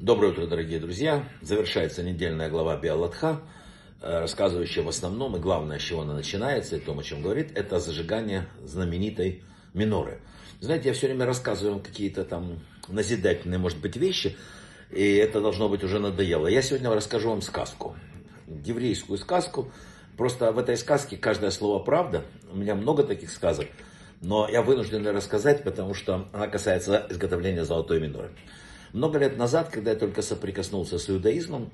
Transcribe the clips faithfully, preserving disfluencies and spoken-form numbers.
Доброе утро, дорогие друзья. Завершается недельная глава Беалатха, рассказывающая в основном, и главное, с чего она начинается, и то, о чем говорит, это зажигание знаменитой миноры. Знаете, я все время рассказываю вам какие-то там назидательные, может быть, вещи, и это должно быть уже надоело. Я сегодня расскажу вам сказку, еврейскую сказку. Просто в этой сказке каждое слово правда. У меня много таких сказок, но я вынужден рассказать, потому что она касается изготовления золотой миноры. Много лет назад, когда я только соприкоснулся с иудаизмом,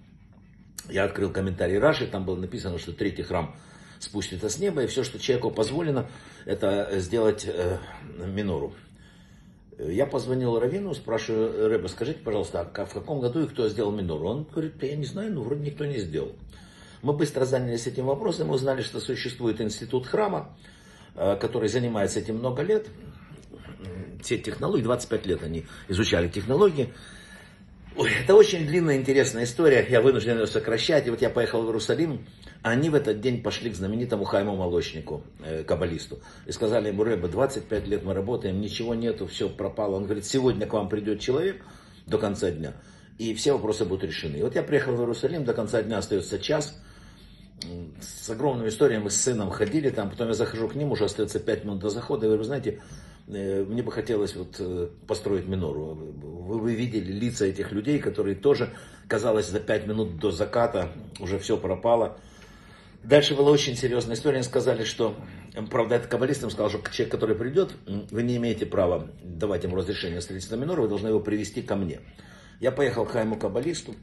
я открыл комментарий Раши, там было написано, что третий храм спустится с неба, и все, что человеку позволено, это сделать э, минору. Я позвонил раввину, спрашиваю: Ребе, скажите, пожалуйста, а в каком году и кто сделал минору? Он говорит: я не знаю, но вроде никто не сделал. Мы быстро занялись этим вопросом, мы узнали, что существует институт храма, э, который занимается этим много лет. Все технологии, двадцать пять лет они изучали технологии. Ой, это очень длинная, интересная история, я вынужден ее сокращать. И вот я поехал в Иерусалим, а они в этот день пошли к знаменитому Хаиму Молочнику, э, каббалисту, и сказали ему: Ребе, двадцать пять лет мы работаем, ничего нету, все пропало. Он говорит: сегодня к вам придет человек до конца дня, и все вопросы будут решены. И вот я приехал в Иерусалим, до конца дня остается час. С огромными историями мы с сыном ходили там, потом я захожу к ним, уже остается пять минут до захода, и говорю: знаете, мне бы хотелось вот построить минору. Вы, вы видели лица этих людей, которые тоже, казалось, за пять минут до заката уже все пропало. Дальше была очень серьезная история. Они сказали, что, правда, этот каббалист им сказал, что человек, который придет, вы не имеете права давать ему разрешение на строительство миноры, вы должны его привести ко мне. Я поехал к Хайму каббалисту.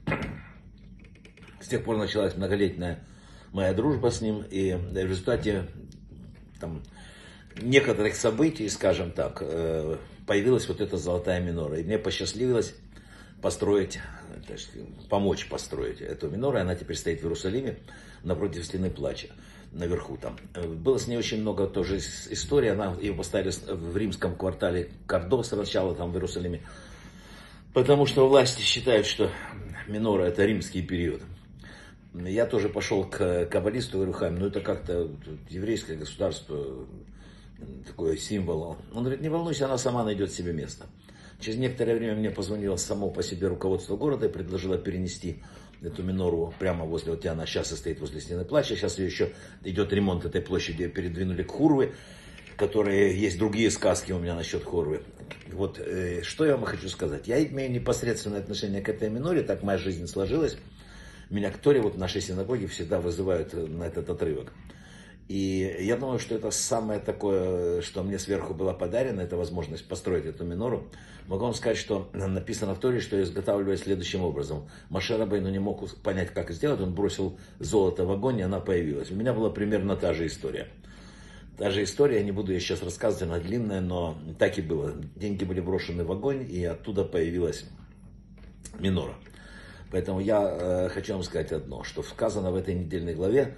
С тех пор началась многолетняя моя дружба с ним, и в результате там некоторых событий, скажем так, появилась вот эта золотая минора. И мне посчастливилось построить, то есть, помочь построить эту минору. Она теперь стоит в Иерусалиме напротив стены плача, наверху там. Было с ней очень много тоже историй. Она ее поставили в римском квартале Кардо сначала там в Иерусалиме, потому что власти считают, что минора — это римский период. Я тоже пошел к каббалисту, говорю: Хайм, ну это как-то еврейское государство, такой символ. Он говорит: не волнуйся, она сама найдет себе место. Через некоторое время мне позвонило само по себе руководство города и предложило перенести эту минору прямо возле, вот она сейчас стоит возле стены плача, сейчас ее еще идет ремонт этой площади, ее передвинули к Хурве, которые есть другие сказки у меня насчет Хурвы. Вот э, что я вам хочу сказать. Я имею непосредственное отношение к этой миноре, так моя жизнь сложилась. Меня к Торе вот в нашей синагоге всегда вызывают на этот отрывок. И я думаю, что это самое такое, что мне сверху было подарено, это возможность построить эту минору. Могу вам сказать, что написано в Торе, что ее изготавливали следующим образом. Моше Рабейну не мог понять, как сделать, он бросил золото в огонь, и она появилась. У меня была примерно та же история. Та же история, я не буду ее сейчас рассказывать, она длинная, но так и было. Деньги были брошены в огонь, и оттуда появилась минора. Поэтому я э, хочу вам сказать одно, что сказано в этой недельной главе: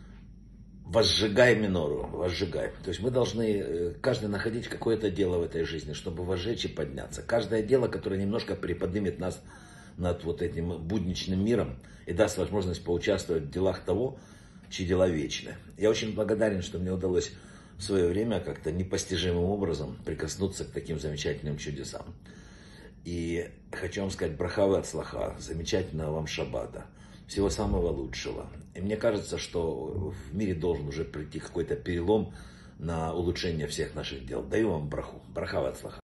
возжигай минору, возжигай. То есть мы должны, э, каждый находить какое-то дело в этой жизни, чтобы возжечь и подняться. Каждое дело, которое немножко приподнимет нас над вот этим будничным миром и даст возможность поучаствовать в делах того, чьи дела вечны. Я очень благодарен, что мне удалось в свое время как-то непостижимым образом прикоснуться к таким замечательным чудесам. И хочу вам сказать: браха ве ацлаха, замечательного вам шаббата, всего самого лучшего. И мне кажется, что в мире должен уже прийти какой-то перелом на улучшение всех наших дел. Даю вам браху, браха ве ацлаха.